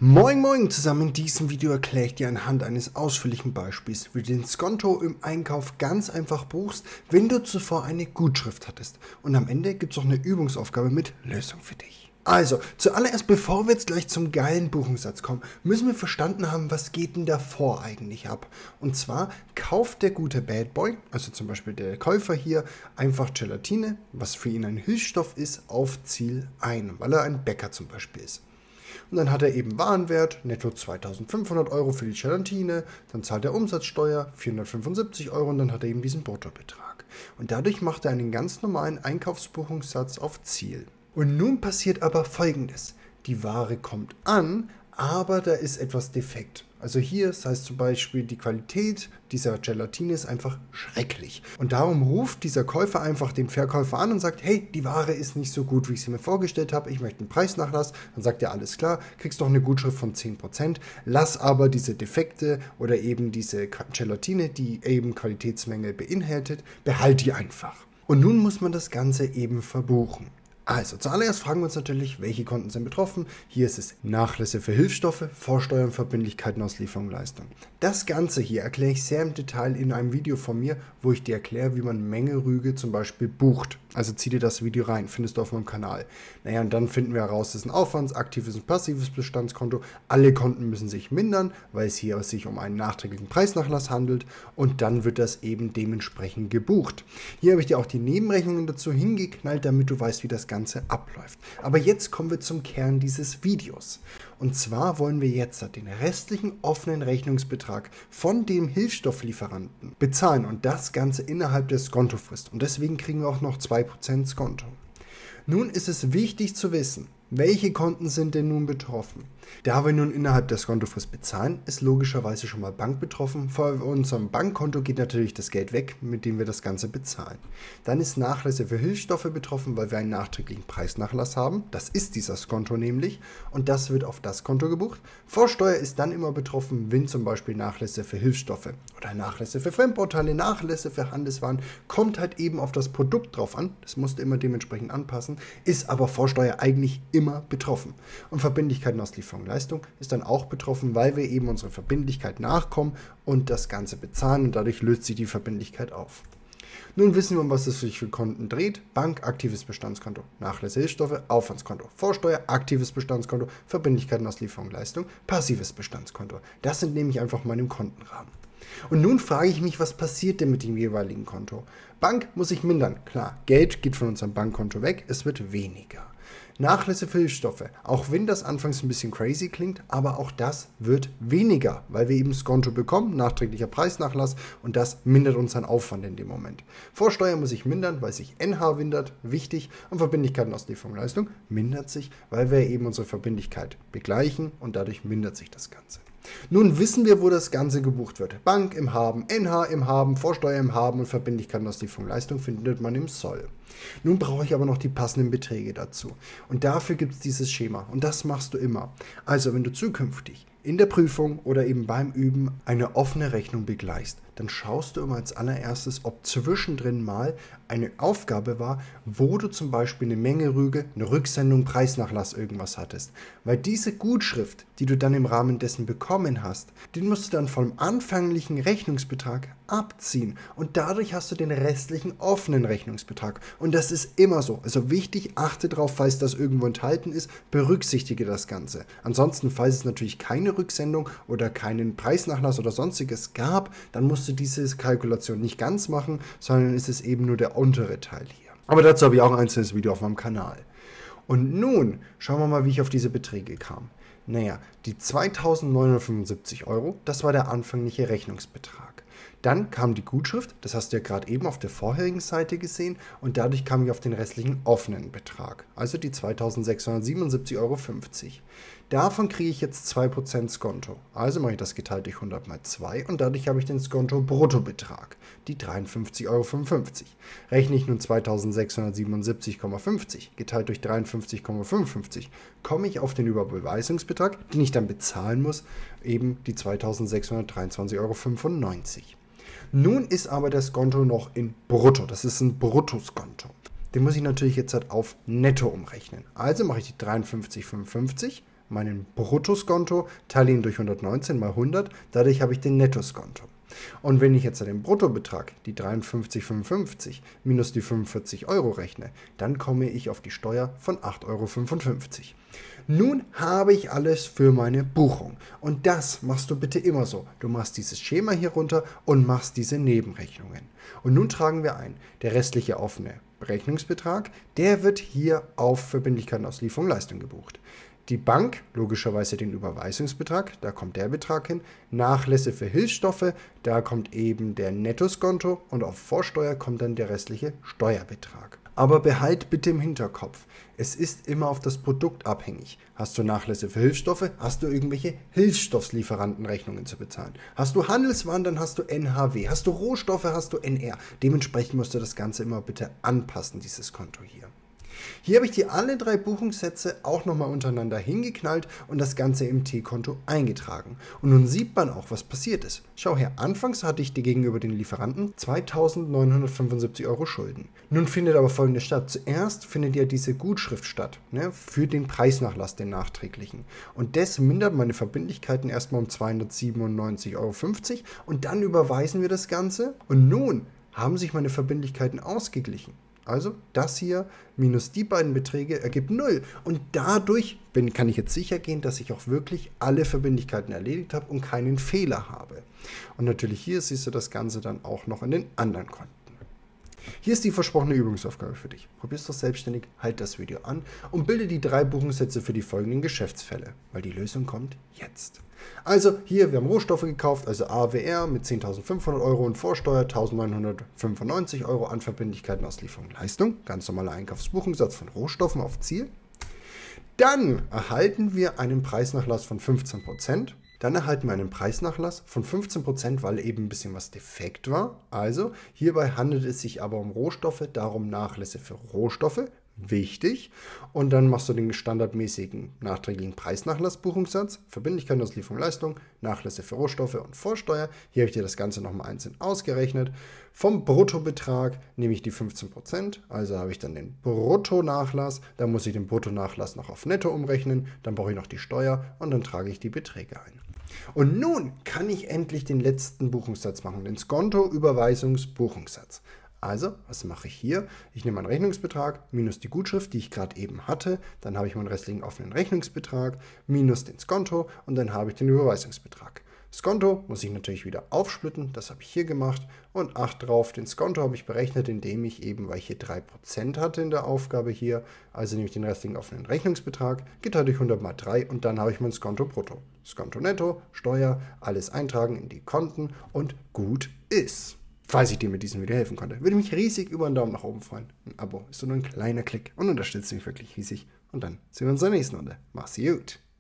Moin Moin zusammen, in diesem Video erkläre ich dir anhand eines ausführlichen Beispiels, wie du den Skonto im Einkauf ganz einfach buchst, wenn du zuvor eine Gutschrift hattest. Und am Ende gibt es auch eine Übungsaufgabe mit Lösung für dich. Also, zuallererst, bevor wir jetzt gleich zum geilen Buchungssatz kommen, müssen wir verstanden haben, was geht denn davor eigentlich ab. Und zwar kauft der gute Bad Boy, also zum Beispiel der Käufer hier, einfach Gelatine, was für ihn ein Hilfsstoff ist, auf Ziel ein, weil er ein Bäcker zum Beispiel ist. Und dann hat er eben Warenwert, netto 2.500 Euro für die Gelatine, dann zahlt er Umsatzsteuer, 475 Euro und dann hat er eben diesen Bruttobetrag. Und dadurch macht er einen ganz normalen Einkaufsbuchungssatz auf Ziel. Und nun passiert aber Folgendes. Die Ware kommt an, aber da ist etwas defekt. Also hier, das heißt zum Beispiel, die Qualität dieser Gelatine ist einfach schrecklich. Und darum ruft dieser Käufer einfach den Verkäufer an und sagt, hey, die Ware ist nicht so gut, wie ich sie mir vorgestellt habe, ich möchte einen Preisnachlass. Dann sagt er, alles klar, kriegst doch eine Gutschrift von 10%, lass aber diese Defekte oder eben diese Gelatine, die eben Qualitätsmängel beinhaltet, behalt die einfach. Und nun muss man das Ganze eben verbuchen. Also, zuallererst fragen wir uns natürlich, welche Konten sind betroffen. Hier ist es Nachlässe für Hilfsstoffe, Vorsteuern, Verbindlichkeiten aus Lieferung und Leistung. Das Ganze hier erkläre ich sehr im Detail in einem Video von mir, wo ich dir erkläre, wie man Menge-Rüge zum Beispiel bucht. Also zieh dir das Video rein, findest du auf meinem Kanal. Naja, und dann finden wir heraus, das ist ein Aufwands-, aktives und passives Bestandskonto. Alle Konten müssen sich mindern, weil es hier sich um einen nachträglichen Preisnachlass handelt und dann wird das eben dementsprechend gebucht. Hier habe ich dir auch die Nebenrechnungen dazu hingeknallt, damit du weißt, wie das Ganze abläuft. Aber jetzt kommen wir zum Kern dieses Videos. Und zwar wollen wir jetzt den restlichen offenen Rechnungsbetrag von dem Hilfsstofflieferanten bezahlen und das Ganze innerhalb der Skontofrist. Und deswegen kriegen wir auch noch 2% Skonto. Nun ist es wichtig zu wissen, welche Konten sind denn nun betroffen? Da wir nun innerhalb der Skontofrist bezahlen, ist logischerweise schon mal Bank betroffen. Vor unserem Bankkonto geht natürlich das Geld weg, mit dem wir das Ganze bezahlen. Dann ist Nachlässe für Hilfsstoffe betroffen, weil wir einen nachträglichen Preisnachlass haben. Das ist dieser Skonto nämlich und das wird auf das Konto gebucht. Vorsteuer ist dann immer betroffen, wenn zum Beispiel Nachlässe für Hilfsstoffe oder Nachlässe für Fremdbauteile, Nachlässe für Handelswaren, kommt halt eben auf das Produkt drauf an. Das musst du immer dementsprechend anpassen, ist aber Vorsteuer eigentlich immer betroffen. Und Verbindlichkeiten aus Lieferung und Leistung ist dann auch betroffen, weil wir eben unserer Verbindlichkeit nachkommen und das Ganze bezahlen und dadurch löst sich die Verbindlichkeit auf. Nun wissen wir, um was es sich für Konten dreht. Bank, aktives Bestandskonto, Nachlässe, Hilfsstoffe, Aufwandskonto, Vorsteuer, aktives Bestandskonto, Verbindlichkeiten aus Lieferung und Leistung, passives Bestandskonto. Das sind nämlich einfach mal im Kontenrahmen. Und nun frage ich mich, was passiert denn mit dem jeweiligen Konto? Bank muss sich mindern, klar, Geld geht von unserem Bankkonto weg, es wird weniger. Nachlässe für Hilfsstoffe, auch wenn das anfangs ein bisschen crazy klingt, aber auch das wird weniger, weil wir eben Skonto bekommen, nachträglicher Preisnachlass und das mindert unseren Aufwand in dem Moment. Vorsteuer muss sich mindern, weil sich NH mindert, wichtig, und Verbindlichkeiten aus Lieferung und Leistung mindert sich, weil wir eben unsere Verbindlichkeit begleichen und dadurch mindert sich das Ganze. Nun wissen wir, wo das Ganze gebucht wird. Bank im Haben, NH im Haben, Vorsteuer im Haben und Verbindlichkeiten aus Lieferung und Leistung findet man im Soll. Nun brauche ich aber noch die passenden Beträge dazu. Und dafür gibt es dieses Schema. Und das machst du immer. Also, wenn du zukünftig in der Prüfung oder eben beim Üben eine offene Rechnung begleichst, dann schaust du immer als allererstes, ob zwischendrin mal eine Aufgabe war, wo du zum Beispiel eine Menge-Rüge, eine Rücksendung, Preisnachlass, irgendwas hattest. Weil diese Gutschrift, die du dann im Rahmen dessen bekommen hast, den musst du dann vom anfänglichen Rechnungsbetrag abziehen und dadurch hast du den restlichen offenen Rechnungsbetrag. Und das ist immer so. Also wichtig, achte darauf, falls das irgendwo enthalten ist, berücksichtige das Ganze. Ansonsten, falls es natürlich keine Rücksendung oder keinen Preisnachlass oder sonstiges gab, dann musst du diese Kalkulation nicht ganz machen, sondern ist es eben nur der untere Teil hier. Aber dazu habe ich auch ein einzelnes Video auf meinem Kanal. Und nun schauen wir mal, wie ich auf diese Beträge kam. Naja, die 2.975 Euro, das war der anfängliche Rechnungsbetrag. Dann kam die Gutschrift, das hast du ja gerade eben auf der vorherigen Seite gesehen und dadurch kam ich auf den restlichen offenen Betrag, also die 2.677,50 Euro. Davon kriege ich jetzt 2% Skonto, also mache ich das geteilt durch 100 mal 2 und dadurch habe ich den Skonto-Bruttobetrag, die 53,55 Euro. Rechne ich nun 2.677,50 geteilt durch 53,55, komme ich auf den Überbeweisungsbetrag, den ich dann bezahlen muss, eben die 2.623,95 Euro. Nun ist aber der Skonto noch in Brutto. Das ist ein Bruttoskonto. Den muss ich natürlich jetzt halt auf Netto umrechnen. Also mache ich die 53,55 meinen Bruttoskonto, teile ihn durch 119 mal 100, dadurch habe ich den Nettoskonto. Und wenn ich jetzt den Bruttobetrag, die 53,55 minus die 45 Euro rechne, dann komme ich auf die Steuer von 8,55 Euro. Nun habe ich alles für meine Buchung. Und das machst du bitte immer so. Du machst dieses Schema hier runter und machst diese Nebenrechnungen. Und nun tragen wir ein, der restliche offene Berechnungsbetrag, der wird hier auf Verbindlichkeitenauslieferung Leistung gebucht. Die Bank, logischerweise den Überweisungsbetrag, da kommt der Betrag hin. Nachlässe für Hilfsstoffe, da kommt eben der Nettoskonto und auf Vorsteuer kommt dann der restliche Steuerbetrag. Aber behalt bitte im Hinterkopf, es ist immer auf das Produkt abhängig. Hast du Nachlässe für Hilfsstoffe, hast du irgendwelche Hilfsstofflieferantenrechnungen zu bezahlen. Hast du Handelswaren, dann hast du NHW. Hast du Rohstoffe, hast du NR. Dementsprechend musst du das Ganze immer bitte anpassen, dieses Konto hier. Hier habe ich dir alle 3 Buchungssätze auch nochmal untereinander hingeknallt und das Ganze im T-Konto eingetragen. Und nun sieht man auch, was passiert ist. Schau her, anfangs hatte ich dir gegenüber den Lieferanten 2.975 Euro Schulden. Nun findet aber Folgendes statt. Zuerst findet ja diese Gutschrift statt, ne, für den Preisnachlass, den nachträglichen. Und das mindert meine Verbindlichkeiten erstmal um 297,50 Euro und dann überweisen wir das Ganze. Und nun haben sich meine Verbindlichkeiten ausgeglichen. Also das hier minus die beiden Beträge ergibt 0. Und dadurch kann ich jetzt sicher gehen, dass ich auch wirklich alle Verbindlichkeiten erledigt habe und keinen Fehler habe. Und natürlich hier siehst du das Ganze dann auch noch in den anderen Konten. Hier ist die versprochene Übungsaufgabe für dich. Probier es doch selbstständig, halt das Video an und bilde die 3 Buchungssätze für die folgenden Geschäftsfälle, weil die Lösung kommt jetzt. Also hier, wir haben Rohstoffe gekauft, also AWR mit 10.500 Euro und Vorsteuer 1.995 Euro an Verbindlichkeiten Auslieferung Leistung. Ganz normaler Einkaufsbuchungssatz von Rohstoffen auf Ziel. Dann erhalten wir einen Preisnachlass von 15%. Dann erhalten wir einen Preisnachlass von 15%, weil eben ein bisschen was defekt war. Also hierbei handelt es sich aber um Rohstoffe, darum Nachlässe für Rohstoffe. Wichtig. Und dann machst du den standardmäßigen nachträglichen Preisnachlassbuchungssatz, Verbindlichkeitenauslieferung Leistung, Nachlässe für Rohstoffe und Vorsteuer. Hier habe ich dir das Ganze nochmal einzeln ausgerechnet. Vom Bruttobetrag nehme ich die 15%, also habe ich dann den Bruttonachlass, dann muss ich den Bruttonachlass noch auf Netto umrechnen, dann brauche ich noch die Steuer und dann trage ich die Beträge ein. Und nun kann ich endlich den letzten Buchungssatz machen, den Skonto-Überweisungsbuchungssatz. Also, was mache ich hier? Ich nehme meinen Rechnungsbetrag minus die Gutschrift, die ich gerade eben hatte. Dann habe ich meinen restlichen offenen Rechnungsbetrag minus den Skonto und dann habe ich den Überweisungsbetrag. Skonto muss ich natürlich wieder aufsplitten, das habe ich hier gemacht und acht drauf, den Skonto habe ich berechnet, indem ich eben, weil ich hier 3% hatte in der Aufgabe hier, also nehme ich den restlichen offenen Rechnungsbetrag, geteilt durch 100 mal 3 und dann habe ich mein Skonto brutto. Skonto netto, Steuer, alles eintragen in die Konten und gut ist. Falls ich dir mit diesem Video helfen konnte, würde mich riesig über einen Daumen nach oben freuen. Ein Abo ist so nur ein kleiner Klick und unterstützt mich wirklich riesig. Und dann sehen wir uns in der nächsten Runde. Mach's gut!